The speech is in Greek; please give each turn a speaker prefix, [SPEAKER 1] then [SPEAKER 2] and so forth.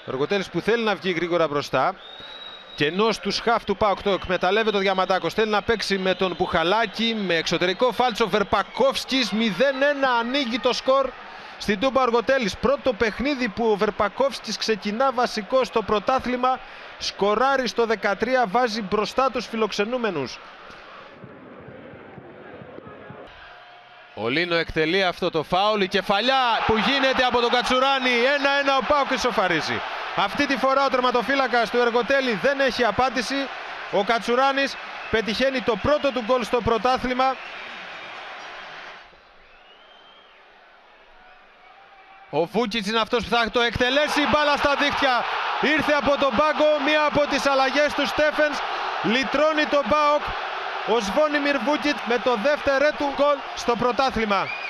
[SPEAKER 1] Ο Εργοτέλης που θέλει να βγει γρήγορα μπροστά. Και ενώ στους χαφ του ΠΑΟΚ το εκμεταλλεύεται ο Διαμαντάκος, θέλει να παίξει με τον Μπουχαλάκη, με εξωτερικό φάλτσο Βερπακόφσκης, 0-1 ανοίγει το σκορ στην Τούμπα ο Εργοτέλης. Πρώτο παιχνίδι που ο Βερπακόφσκης ξεκινά βασικό στο πρωτάθλημα, σκοράρει στο 13, βάζει μπροστά τους φιλοξενούμενους. Ο Λίνο εκτελεί αυτό το φάουλ, η κεφαλιά που γίνεται από τον Κατσουράνη, 1-1 ο ΠΑΟΚ ισοφαρίζει. Αυτή τη φορά ο τερματοφύλακας του Εργοτέλη δεν έχει απάντηση. Ο Κατσουράνης πετυχαίνει το πρώτο του γκολ στο πρωτάθλημα. Ο Βούκιτς είναι αυτός που θα το εκτελέσει, μπάλα στα δίχτυα. Ήρθε από τον πάγκο, μία από τις αλλαγές του Στέφενς. Λυτρώνει τον ΠΑΟΚ ο Σβόνιμιρ Βούκιτς με το δεύτερο του γκολ στο πρωτάθλημα.